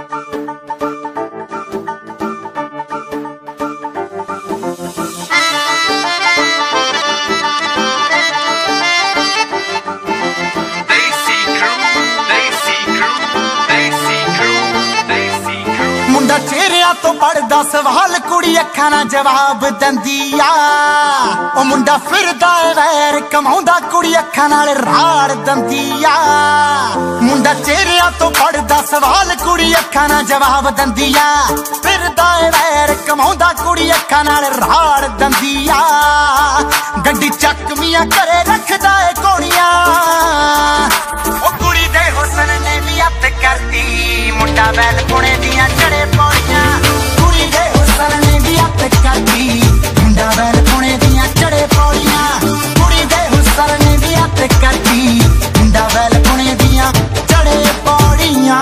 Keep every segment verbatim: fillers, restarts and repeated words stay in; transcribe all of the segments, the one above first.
चेहरिया तो पढ़दा सवाल कुड़ी अखां ना जवाब दंदी आ ओ मुंडा फिरदा गैर कमाउंदा कुड़ी अखां नाल राड़ दंदी आ मुंडा चेहरिया तो पढ़दा सवाल कुड़ी अखां ना जवाब दंदी आ फिरदा गैर कमाउंदा कुड़ी अखां नाल राड़ दंदी आ गड्डी चकमियां करे रखदा ए कोणियां ओ कुड़ी दे हुस्न ने भी अत करदी मुंडा बैल पुणे दियां चढ़े पौड़ियां कुड़ी दे हुस्न ने भी अत करदी मुंडा बैल पुणे दियां चढ़े पौड़ियां कुड़ी दे हुस्न ने भी अत करदी मुंडा बैल पुणे दियां चढ़े पौड़ियां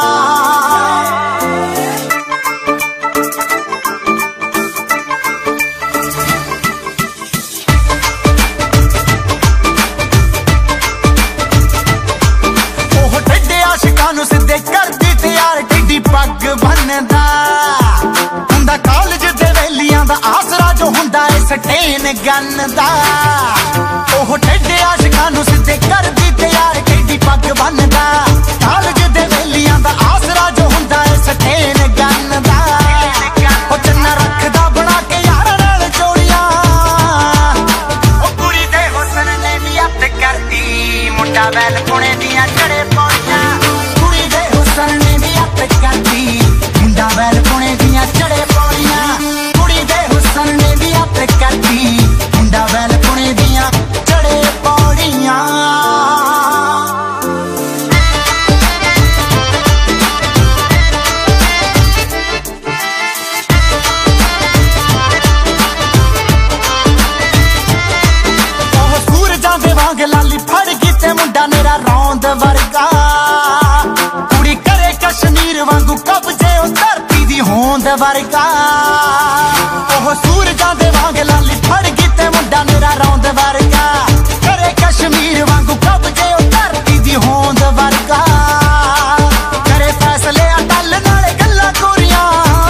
सिद्धे करदी तैयार टिड्डी पग बनदा हुंदा कॉलेज दे वेलियां दा आसरा जो हुंदा है स्टेन गन दा ओह टेढ़े आशिकां नूं सिद्धे करदी तैयार टिड्डी पग बनदा कॉलेज दे वेलियां दा आसरा जो हुंदा है स्टेन गन दा ओ चन्ना रखदा बना के यार नाल जोड़ियां ओ कुड़ी दे हुस्न ने भी अत करदी मुंडा बैल पुणे दियां चढ़े पौड़ियां ने भी अत करदी मुंडा बैल पुणे दियां चढ़े पौड़ियां कुड़ी दे हुस्न ने भी अत करदी मुंडा बैल पुणे दियां चढ़े पौड़ियां ओह सूरजां दे वांग लाली फड़ गई ते मुंडा मेरा रौंद वर्गा कश्मीर वांगू कब्जे उस धरती दी होंद वर्गा ओह सूरजां दे वांग लाली फड़ गई ते मुंडा मेरा रौंद वर्गा करे कश्मीर वांगू कब्जे उस धरती दी होंद वर्गा करे फैसले अटल नाल गल्लां गोरियां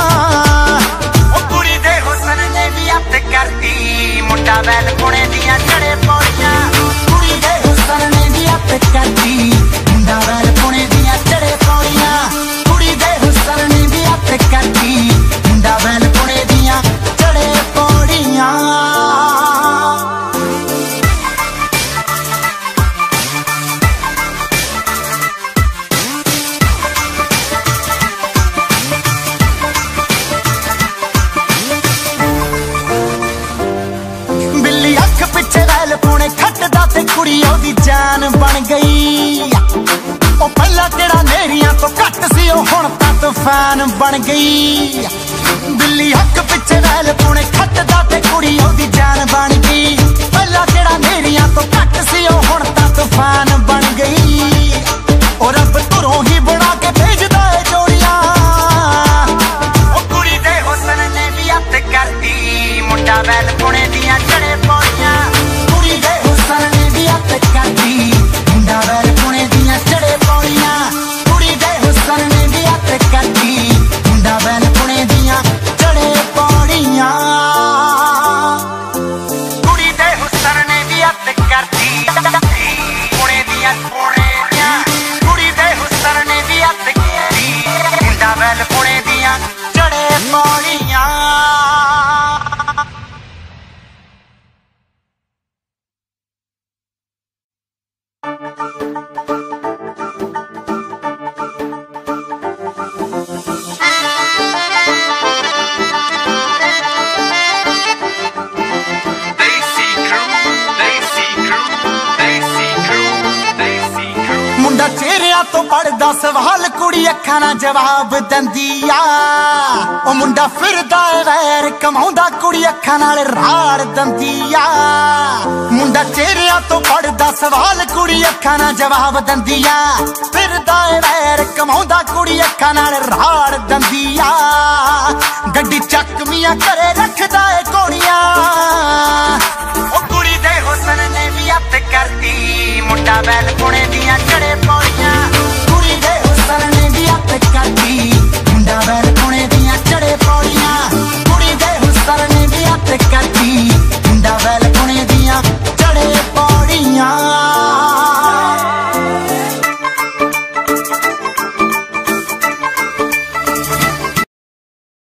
ओ कुड़ी दे हुस्न ने भी अत करदी मुंडा बैल पुणे दियां चढ़े पौड़ियां कुड़ी दे हुस्न ने भी अत करदी मुंडा बैल पुणे दियां चढ़े पौड़ियां कुड़ी दे हुस्न ने भी अत करदी मुंडा बैल पुणे दियां चढ़े पौड़ियां बिल्ली अख पिछे बैल पुणे खटदा ते कुड़ी ओदी जान बन गई ओ पहला तेरा नेरियां तो घट सी ओ हुण तां तूफान बन गई बिल्ली हक पिछे बैल पुणे खटदा ते कुड़ी ओदी जान बन गई पहला तेरा नेरियां तो घट सी ओ हुण तां तूफान बन गई ओ रब तुरों ही बना के भेजदा है जोड़ियां ओ कुड़ी दे हुस्न ने भी अत करदी मुंडा बैल पुणे दियां चढ़े पौड़ियां कुड़ी दे हुस्न ने भी अत करदी मुंडा बैल पुणे दियां चढ़े पौड़ियां कुड़ी दे हुस्न ने भी अत करदी मुंडा बैल पुणे दियां चढ़े पौड़ियां कुड़ी दे हुस्न ने भी अत करदी पुणे दियां पुणे दियां कुड़ी दे हुस्न ने भी अत करदी मुंडा बैल पुणे दियां चढ़े पौड़ियां मुंडा चेहरिया तो पढ़दा सवाल कुड़ी अखां ना जवाब दंदी आ ओ मुंडा फिरदा गैर कमाउंदा कुड़ी अखां नाल राड़ दंदी आ मुंडा चेहरिया तो पढ़दा सवाल कुड़ी अखां ना जवाब दंदी आ फिरदा गैर कमाउंदा कुड़ी अखां नाल राड़ दंदी आ गड्डी चकमियां करे रखदा ए कोणियां ओ कुड़ी दे हुस्न ने भी अत करदी मुंडा बैल पुणे दियां चढ़े पौड़ियां